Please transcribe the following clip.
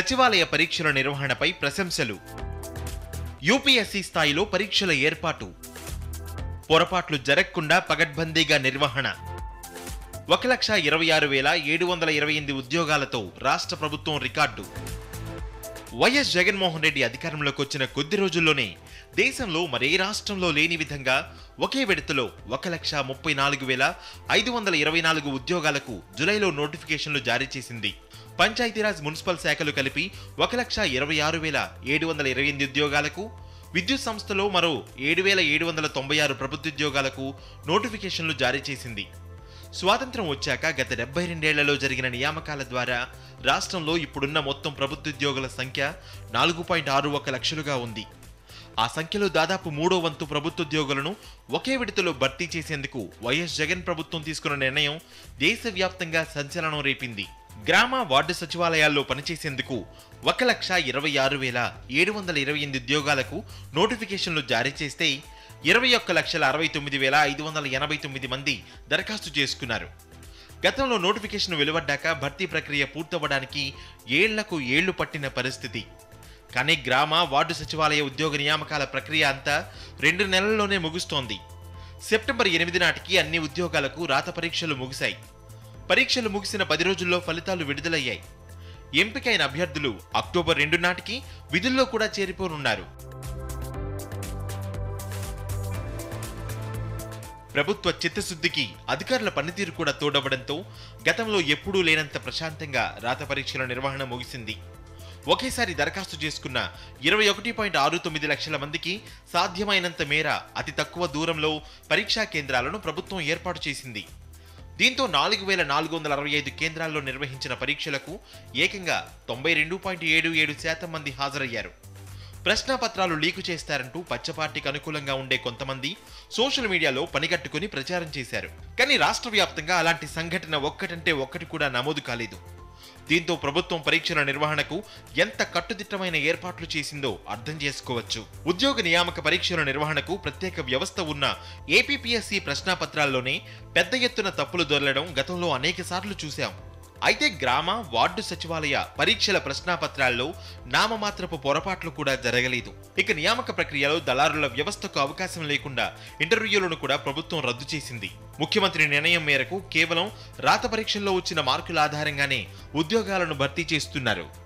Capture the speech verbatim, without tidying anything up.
సచివాలయ పరీక్షల నిర్వహణపై ప్రశంసలు. యూపీఎస్సీ స్థాయిలో పరీక్షల ఏర్పాటు. పొరపాట్లు జరగకుండా పగడ్బందీగా నిర్వహణ. ఒక లక్ష ఇరవై ఆరు వేల ఏడు వందల ఇరవై ఎనిమిది ఉద్యోగాలతో రాష్ట్ర ప్రభుత్వం రికార్డు. వైఎస్ జగన్మోహన్ రెడ్డి అధికారంలోకి వచ్చిన కొద్ది రోజుల్లోనే దేశంలో మరే రాష్ట్రంలో లేని విధంగా ఒకే విడతలో ఒక లక్ష ముప్పై నాలుగు వేల ఐదు వందల ఇరవై నాలుగు ఉద్యోగాలకు జులైలో నోటిఫికేషన్లు జారీ చేసింది. పంచాయతీరాజ్ మున్సిపల్ శాఖలు కలిపి ఒక లక్ష ఇరవై ఆరు వేల ఏడు వందల ఇరవై ఎనిమిది ఉద్యోగాలకు, విద్యుత్ సంస్థలో మరో ఏడు వేల ఏడు వందల తొంభై ఆరు ప్రభుత్వోద్యోగాలకు నోటిఫికేషన్లు జారీ చేసింది. స్వాతంత్రం వచ్చాక గత డెబ్బై రెండేళ్లలో జరిగిన నియామకాల ద్వారా రాష్ట్రంలో ఇప్పుడున్న మొత్తం ప్రభుత్వోద్యోగుల సంఖ్య నాలుగు పాయింట్ ఆరు ఒక లక్షలుగా ఉంది. ఆ సంఖ్యలో దాదాపు మూడో వంతు ప్రభుత్వోద్యోగులను ఒకే విడతలో భర్తీ చేసేందుకు వైఎస్ జగన్ ప్రభుత్వం తీసుకున్న నిర్ణయం దేశవ్యాప్తంగా సంచలనం రేపింది. గ్రామ వార్డు సచివాలయాల్లో పనిచేసేందుకు ఒక లక్ష ఇరవై ఆరు వేల ఏడు వందల ఇరవై ఎనిమిది ఉద్యోగాలకు నోటిఫికేషన్లు జారీ చేస్తే ఇరవై ఒక్క లక్షల అరవై తొమ్మిది వేల ఐదు వందల ఎనభై తొమ్మిది మంది దరఖాస్తు చేసుకున్నారు. గతంలో నోటిఫికేషన్ వెలువడ్డాక భర్తీ ప్రక్రియ పూర్తవ్వడానికి ఏళ్లకు ఏళ్లు పట్టిన పరిస్థితి. కానీ గ్రామ వార్డు సచివాలయ ఉద్యోగ నియామకాల ప్రక్రియ అంతా రెండు నెలల్లోనే ముగుస్తోంది. సెప్టెంబర్ ఎనిమిది నాటికి అన్ని ఉద్యోగాలకు రాత పరీక్షలు ముగిశాయి. పరీక్షలు ముగిసిన పది రోజుల్లో ఫలితాలు విడుదలయ్యాయి. ఎంపికైన అభ్యర్థులు అక్టోబర్ రెండు నాటికి విధుల్లో కూడా చేరిపోనున్నారు. ప్రభుత్వ చిత్తశుద్ధికి అధికారుల పనితీరు కూడా తోడవడంతో గతంలో ఎప్పుడూ లేనంత ప్రశాంతంగా రాత పరీక్షల నిర్వహణ ముగిసింది. ఒకేసారి దరఖాస్తు చేసుకున్న ఇరవై ఒకటి పాయింట్ ఆరు తొమ్మిది లక్షల మందికి సాధ్యమైనంత మేర అతి తక్కువ దూరంలో పరీక్షా కేంద్రాలను ప్రభుత్వం ఏర్పాటు చేసింది. దీంతో నాలుగు వేల నాలుగు వందల అరవై ఐదు కేంద్రాల్లో నిర్వహించిన పరీక్షలకు ఏకంగా తొంభై రెండు పాయింట్ ఏడు ఏడు శాతం మంది హాజరయ్యారు. ప్రశ్నాపత్రాలు లీకు చేస్తారంటూ పచ్చపార్టీకి అనుకూలంగా ఉండే కొంతమంది సోషల్ మీడియాలో పనిగట్టుకుని ప్రచారం చేశారు. కానీ రాష్ట్ర వ్యాప్తంగా అలాంటి సంఘటన ఒక్కటంటే ఒక్కటి కూడా నమోదు కాలేదు. దీంతో ప్రభుత్వం పరీక్షల నిర్వహణకు ఎంత కట్టుదిట్టమైన ఏర్పాట్లు చేసిందో అర్థం చేసుకోవచ్చు. ఉద్యోగ నియామక పరీక్షల నిర్వహణకు ప్రత్యేక వ్యవస్థ ఉన్న ఏపీపీఎస్సీ ప్రశ్నాపత్రాల్లోనే పెద్ద ఎత్తున తప్పులు దొరలడం గతంలో అనేక సార్లు చూశాం. అయితే గ్రామ వార్డు సచివాలయ పరీక్షల ప్రశ్నాపత్రాల్లో నామమాత్రపు పొరపాట్లు కూడా జరగలేదు. ఇక నియామక ప్రక్రియలో దళారుల వ్యవస్థకు అవకాశం లేకుండా ఇంటర్వ్యూలను కూడా ప్రభుత్వం రద్దు చేసింది. ముఖ్యమంత్రి నిర్ణయం మేరకు కేవలం రాత పరీక్షల్లో వచ్చిన మార్కుల ఆధారంగానే ఉద్యోగాలను భర్తీ చేస్తున్నారు.